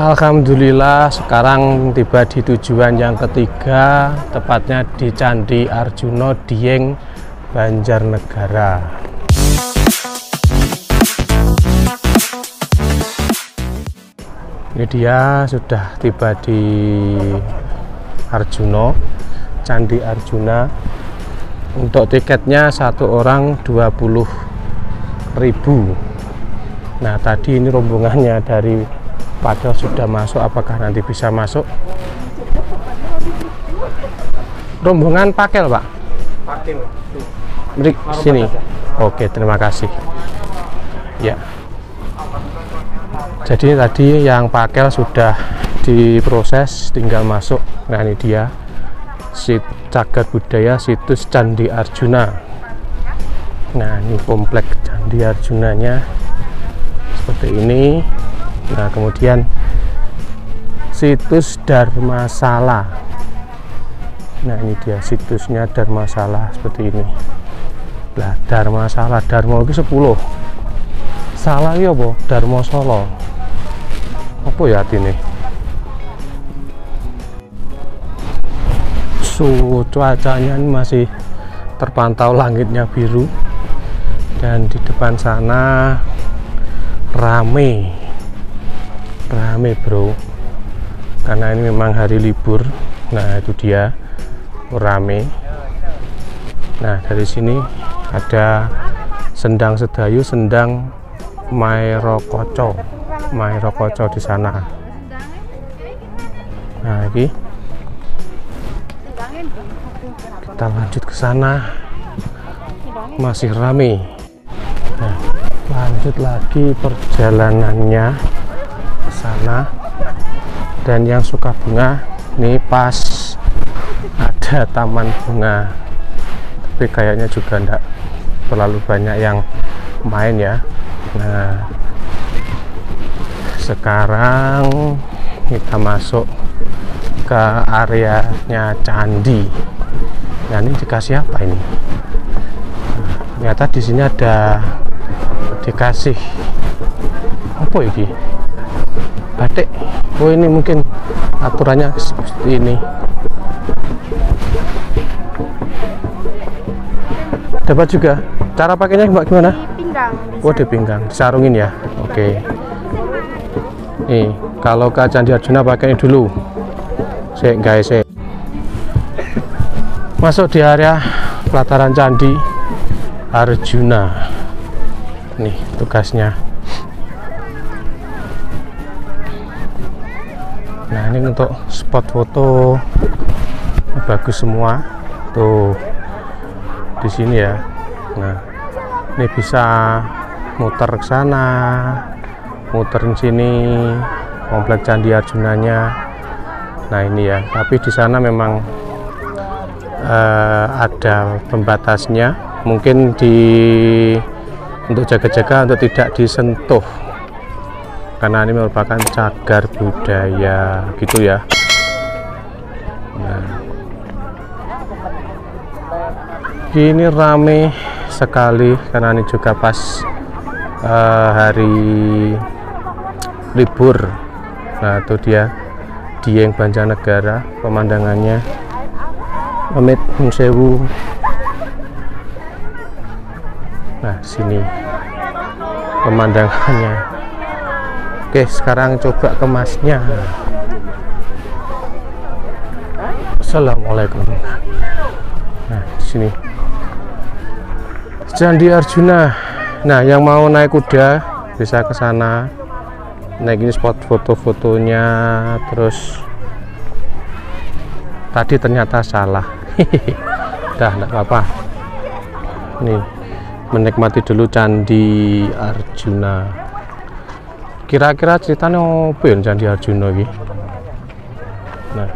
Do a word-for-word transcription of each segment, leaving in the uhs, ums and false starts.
Alhamdulillah sekarang tiba di tujuan yang ketiga, tepatnya di Candi Arjuna, Dieng, Banjarnegara. Ini dia sudah tiba di Arjuna, Candi Arjuna. Untuk tiketnya satu orang dua puluh ribu. Nah tadi ini rombongannya dari Padahal sudah masuk, apakah nanti bisa masuk? Rombongan Pakel, Pak? Pakel. Beri sini. Oke, terima kasih. Ya. Jadi tadi yang Pakel sudah diproses, tinggal masuk. Nah ini dia, si cagar budaya situs Candi Arjuna. Nah ini komplek Candi Arjunanya seperti ini. Nah kemudian situs Dharmasala. Nah ini dia situsnya Dharmasala seperti ini. Lah Dharmasala, Dharma itu sepuluh. Salah ya apa? Dharma Solo. Apa ya ini? Suhu cuacanya ini masih terpantau langitnya biru, dan di depan sana rame. Rame bro, karena ini memang hari libur. Nah itu dia, rame. Nah dari sini ada Sendang Sedayu, Sendang Mairokoco, Mairokoco di sana. Nah ini kita lanjut ke sana, masih rame. Nah, lanjut lagi perjalanannya sana. Dan yang suka bunga ini pas ada taman bunga, tapi kayaknya juga enggak terlalu banyak yang main ya. Nah sekarang kita masuk ke areanya candi. Nah ini dikasih apa ini? Ternyata di sini ada dikasih apa ini? Batik. Oh ini mungkin aturannya seperti ini. Dapat juga. Cara pakainya gimana? Di pinggang. Oh di pinggang, disarungin ya. Oke. Nih kalau ke Candi Arjuna pakai ini dulu. Sek guys, sek. Masuk di area pelataran Candi Arjuna. Nih tugasnya. Nah ini untuk spot foto bagus semua tuh di sini ya. Nah ini bisa muter ke sana, muter di sini komplek Candi Arjunanya. Nah ini ya, tapi di sana memang uh, ada pembatasnya, mungkin di untuk jaga-jaga untuk tidak disentuh, karena ini merupakan cagar budaya gitu ya. Nah, ini rame sekali karena ini juga pas uh, hari libur. Nah itu dia Dieng Banjarnegara, pemandangannya Amit Sewu. Nah sini pemandangannya. Oke, sekarang coba kemasnya. Assalamualaikum. Nah, di sini Candi Arjuna. Nah, yang mau naik kuda bisa ke sana. Naik ini spot foto-fotonya. Terus tadi ternyata salah. Dah, enggak apa-apa. Nih, menikmati dulu Candi Arjuna. Kira-kira ceritanya apa ya Candi Arjuna ini? Nah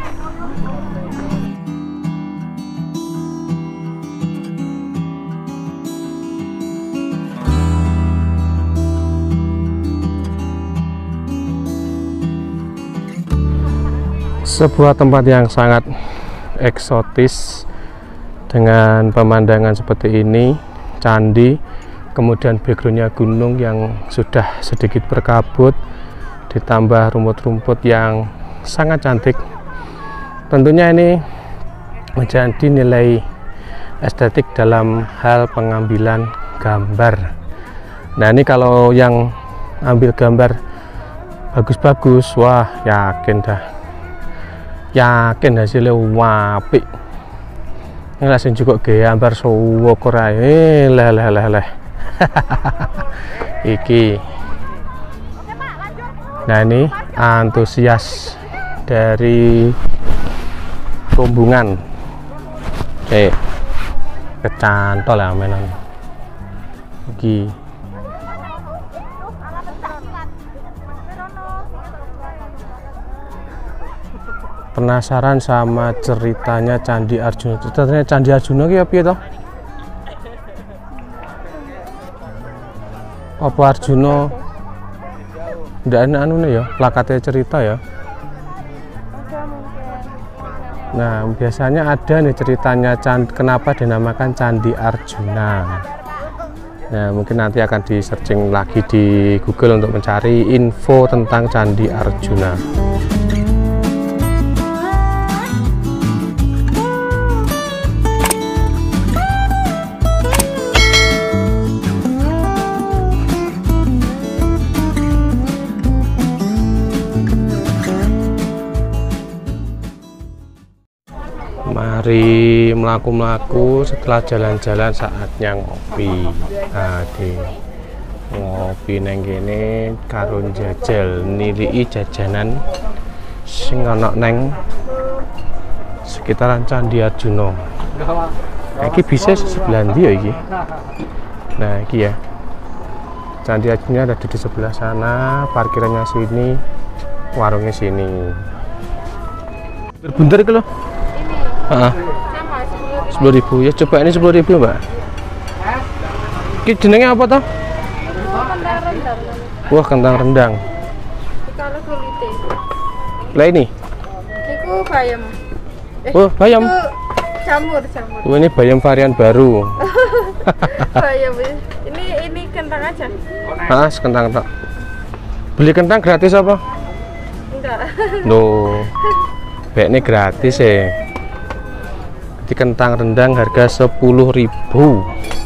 sebuah tempat yang sangat eksotis dengan pemandangan seperti ini, candi, kemudian backgroundnya gunung yang sudah sedikit berkabut, ditambah rumput-rumput yang sangat cantik. Tentunya ini menjadi nilai estetik dalam hal pengambilan gambar. Nah ini kalau yang ambil gambar bagus-bagus, wah yakin dah, yakin hasilnya wapik. Ini langsung juga gambar suwo korai, eh leh leh leh leh. Iki. Nah ini antusias dari rombongan. Eh, kecantol ya mainan. Iki. Penasaran sama ceritanya Candi Arjuna. Ceritanya Candi Arjuna ki piye to? Apa Arjuna ndak ana anune ya, plakatnya cerita ya. Nah, biasanya ada nih ceritanya candi, kenapa dinamakan Candi Arjuna. Nah, mungkin nanti akan di searching lagi di Google untuk mencari info tentang Candi Arjuna. Mari melaku-melaku, setelah jalan-jalan saatnya ngopi. Ade ngopi neng kene karo jajal nilii jajanan sing ana neng sekitaran Candi Arjuna. Iki bisa sebelah ndi ya iki? Nah, iki ya. Candi Arjuna ada di sebelah sana, parkirannya sini, warungnya sini. Berbunter iki lho. Ah, sepuluh ribu ya, coba ini sepuluh ribu mbak. Ini jenengnya apa toh? Kentang rendang. Wah, kentang rendang. Kalau kulite. Lah ini? Iku bayam. Eh, Oh, bayam. Itu jamur, jamur. Oh, ini bayam varian baru. Bayam. Ini ini kentang aja. Ah, kentang tak. Beli kentang gratis apa? Enggak. Loh, baik ini gratis ya. Di kentang rendang harga sepuluh ribu.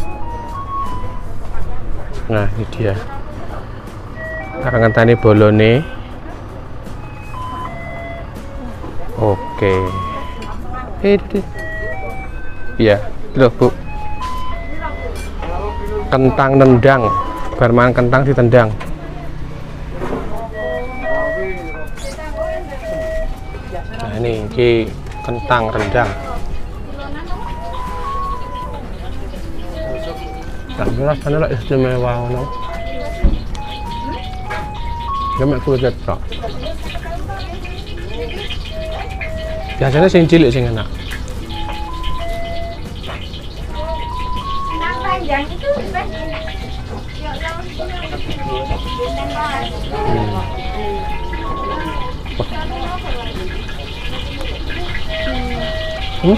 Nah ini dia kentang bolone. Oke, ini iya loh bu, kentang rendang, barman kentang ditendang. Nah ini, ini kentang rendang. Tapi rasanya lah istimewa, no? Ya mek kulit tok. Biasanya sing cilik sing enak. Nang panjang itu Hmm?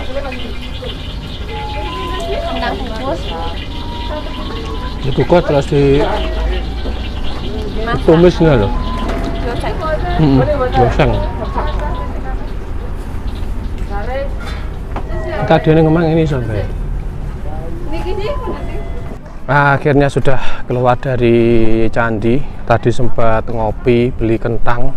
kentang bungkus. Dikukus terus di tumisnya loh. Hmm, goseng. Tadi ini ngomong ini sampai. Akhirnya sudah keluar dari candi. Tadi sempat ngopi, beli kentang.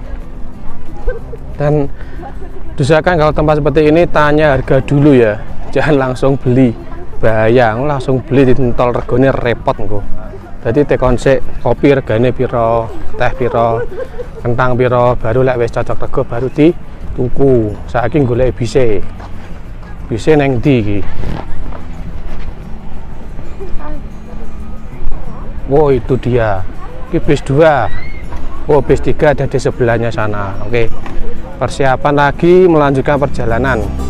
Dan diusahakan kalau tempat seperti ini tanya harga dulu ya. Jangan langsung beli. Bahaya, langsung beli di tol regone repot engko. Dadi tekon sik kopi regane piro, teh piro, kentang piro, baru lek wis cocok rego baru di tuku. Saiki golek bise. Bise neng ndi iki? Wow, itu dia. Ini bis dua. Oh, bis tiga ada di sebelahnya sana. Oke. Persiapan lagi melanjutkan perjalanan.